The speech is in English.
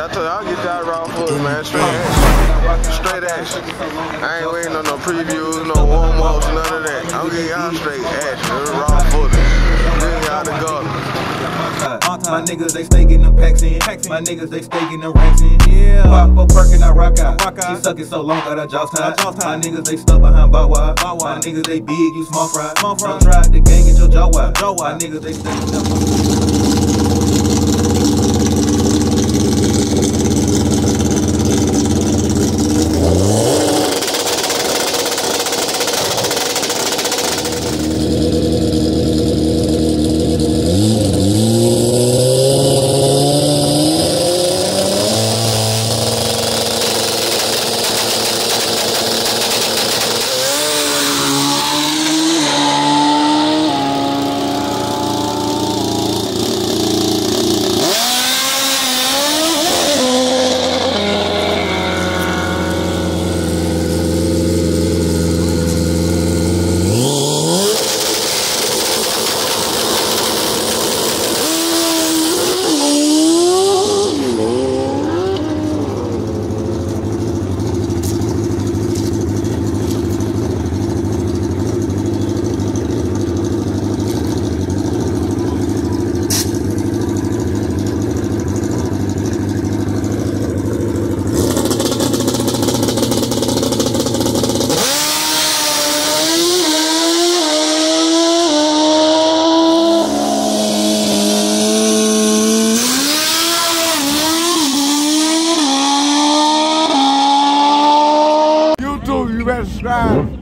I told you, I'll get y'all raw foot, man. Straight action. Straight action. I ain't waiting on no previews, no warm-ups, none of that. I'm getting y'all straight action. Raw foot. Bring y'all to go. My niggas, they stay getting them packs in. My niggas, they stay getting them racks in. Yeah. Pop a perk and I rock out. She suck it so long, got her jaws tied. My niggas, they stuck behind bow wire. My niggas, they big, you small fry. Don't try the gang, get your jaw wide. My niggas, they stay getting them. You better subscribe.